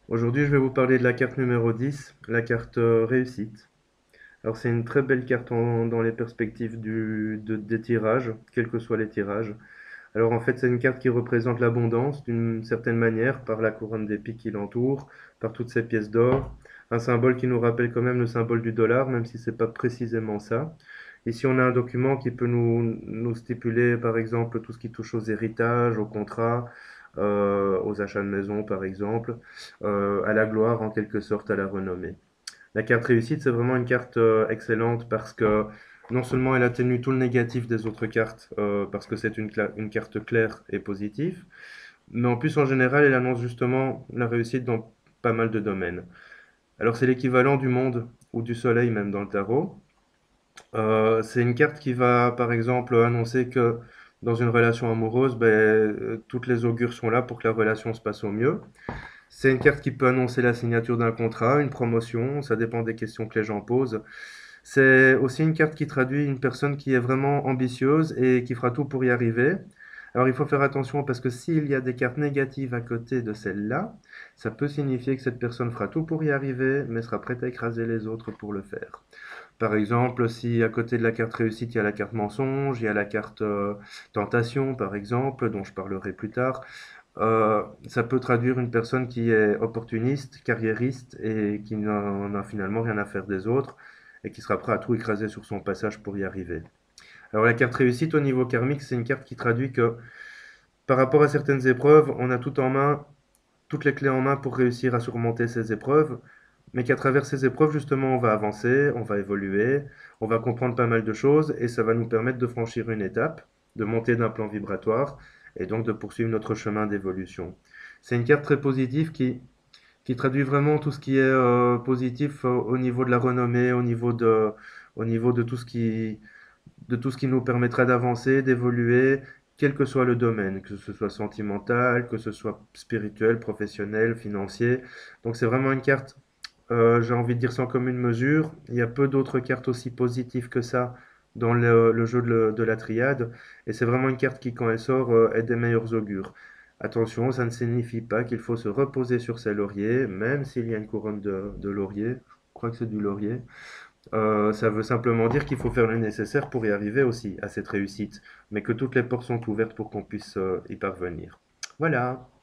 Aujourd'hui, je vais vous parler de la carte numéro 10, la carte réussite. Alors, c'est une très belle carte dans les perspectives des tirages, quels que soient les tirages. Alors, en fait, c'est une carte qui représente l'abondance d'une certaine manière, par la couronne d'épis qui l'entoure, par toutes ces pièces d'or. Un symbole qui nous rappelle quand même le symbole du dollar, même si c'est pas précisément ça. Ici, on a un document qui peut nous stipuler, par exemple, tout ce qui touche aux héritages, aux contrats, aux achats de maison, par exemple, à la gloire, en quelque sorte, à la renommée. La carte réussite, c'est vraiment une carte excellente parce que non seulement elle atténue tout le négatif des autres cartes, parce que c'est une carte claire et positive, mais en plus, en général, elle annonce justement la réussite dans pas mal de domaines. Alors, c'est l'équivalent du monde ou du soleil même dans le tarot. C'est une carte qui va, par exemple, annoncer que dans une relation amoureuse, ben, toutes les augures sont là pour que la relation se passe au mieux. C'est une carte qui peut annoncer la signature d'un contrat, une promotion, ça dépend des questions que les gens posent. C'est aussi une carte qui traduit une personne qui est vraiment ambitieuse et qui fera tout pour y arriver. Alors il faut faire attention parce que s'il y a des cartes négatives à côté de celle-là, ça peut signifier que cette personne fera tout pour y arriver, mais sera prête à écraser les autres pour le faire. Par exemple, si à côté de la carte réussite, il y a la carte mensonge, il y a la carte tentation, par exemple, dont je parlerai plus tard, ça peut traduire une personne qui est opportuniste, carriériste et qui n'en a finalement rien à faire des autres et qui sera prêt à tout écraser sur son passage pour y arriver. Alors la carte réussite au niveau karmique, c'est une carte qui traduit que par rapport à certaines épreuves, on a tout en main, toutes les clés en main pour réussir à surmonter ces épreuves, mais qu'à travers ces épreuves, justement, on va avancer, on va évoluer, on va comprendre pas mal de choses et ça va nous permettre de franchir une étape, de monter d'un plan vibratoire et donc de poursuivre notre chemin d'évolution. C'est une carte très positive qui traduit vraiment tout ce qui est positif au niveau de la renommée, au niveau de tout ce qui nous permettra d'avancer, d'évoluer, quel que soit le domaine, que ce soit sentimental, que ce soit spirituel, professionnel, financier. Donc c'est vraiment une carte, j'ai envie de dire sans commune mesure. Il y a peu d'autres cartes aussi positives que ça dans le jeu de la triade. Et c'est vraiment une carte qui, quand elle sort, est des meilleurs augures. Attention, ça ne signifie pas qu'il faut se reposer sur ses lauriers, même s'il y a une couronne de laurier. Je crois que c'est du laurier. Ça veut simplement dire qu'il faut faire le nécessaire pour y arriver aussi à cette réussite, mais que toutes les portes sont ouvertes pour qu'on puisse y parvenir. Voilà.